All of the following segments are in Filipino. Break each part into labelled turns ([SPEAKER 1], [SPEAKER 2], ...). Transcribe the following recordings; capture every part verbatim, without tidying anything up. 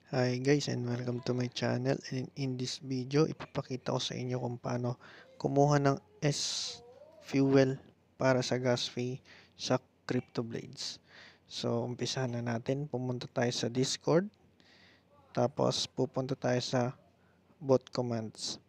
[SPEAKER 1] Hi guys and welcome to my channel. And in this video, ipapakita ko sa inyo kung paano kumuha ng S-Fuel para sa gas fee sa CryptoBlades. So, umpisahan na natin. Pumunta tayo sa Discord. Tapos, pupunta tayo sa bot commands.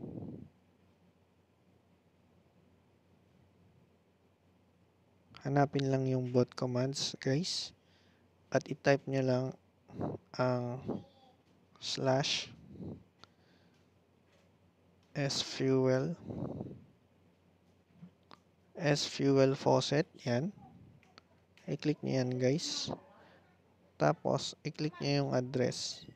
[SPEAKER 1] Hanapin lang yung bot commands guys. At i-type nyo lang ang slash S-Fuel S-Fuel faucet. Yan. I-click nyo yan guys. Tapos, i-click nyo yung address.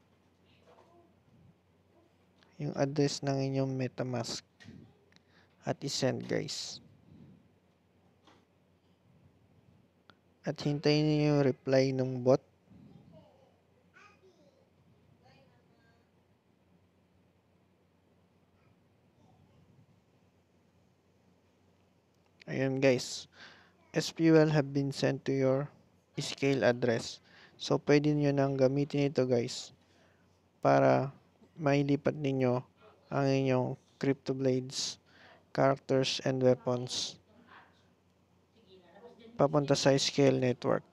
[SPEAKER 1] Yung address ng inyong MetaMask. At i-send guys. At hintayin nyo yung reply ng bot. Ayun guys. S-Fuel have been sent to your scale address. So, pwede nyo nang gamitin ito guys. Para mailipat ninyo ang inyong CryptoBlades characters and weapons papunta sa scale network.